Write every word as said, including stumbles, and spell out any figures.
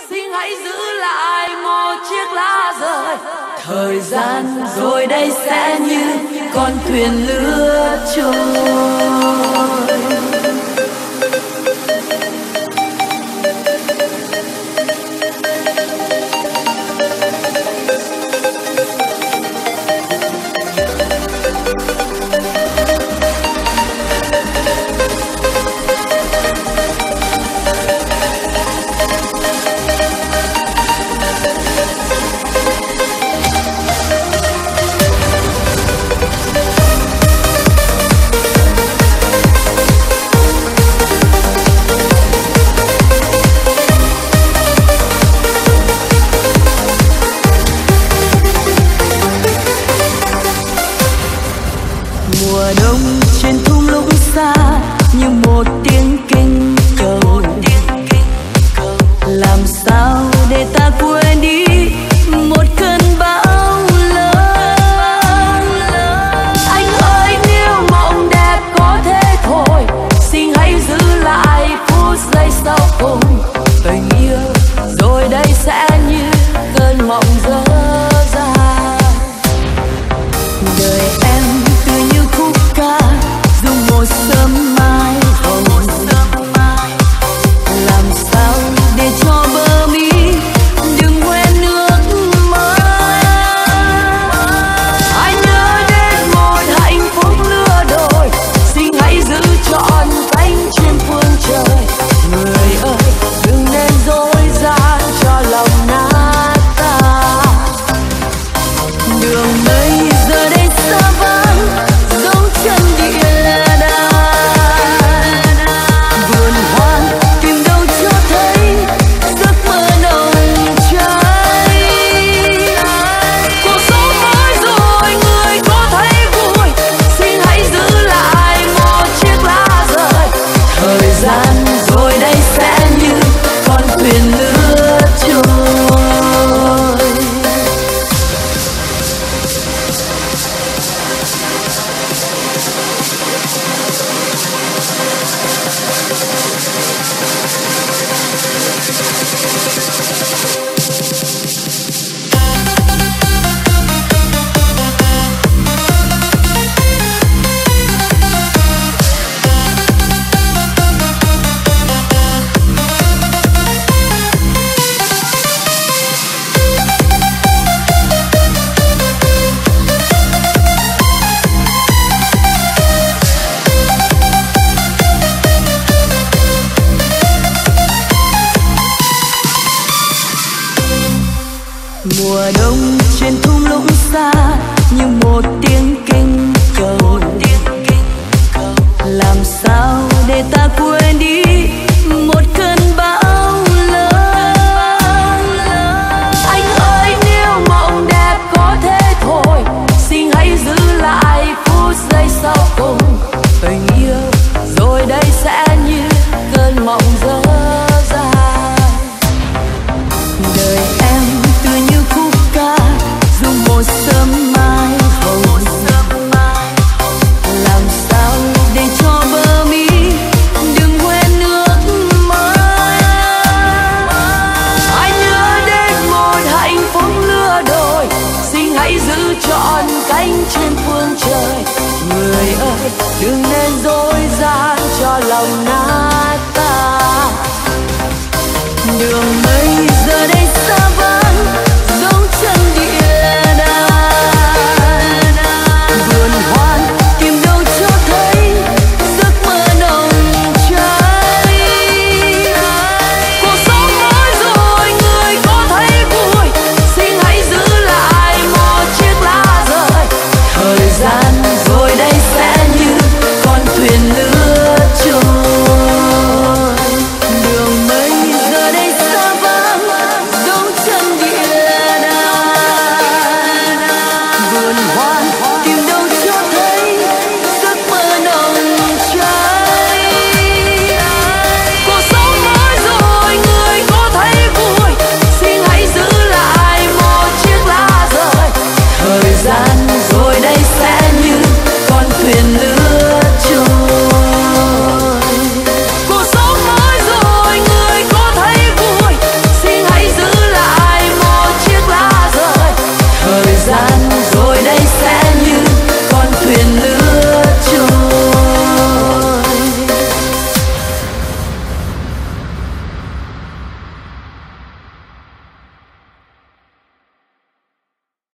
xin hãy giữ lại một chiếc lá rơi. Thời gian rồi đây sẽ như con thuyền lướt trôi. Mùa đông trên thung lũng xa như một tiếng kinh cầu, làm sao để ta quên đi một cơn bão lớn. Anh ơi nếu mộng đẹp có thế thôi, xin hãy giữ lại phút giây sau cùng. Tình yêu rồi đây sẽ như cơn mộng dở dang. Đời em tựa như khúc ca dù một sớm mai hồng, làm sao để cho bờ mi đừng quên nước mắt. Anh nhớ đến một hạnh phúc lứa đôi, xin hãy giữ trọn cánh chim phương trời. Người ơi đừng nên dối gian cho lòng nát tan. Đường mây giờ đây xa vắng dấu chân địa đàng, vườn hoang tìm đâu cho thấy giấc mơ nồng cháy. Cuộc sống mới rồi người có thấy vui, xin hãy giữ lại một chiếc lá rơi. Thời gian rồi đây sẽ như con thuyền lướt trôi. Mùa đông trên thung lũng xa như một tiếng kinh cầu, làm sao để ta quên đi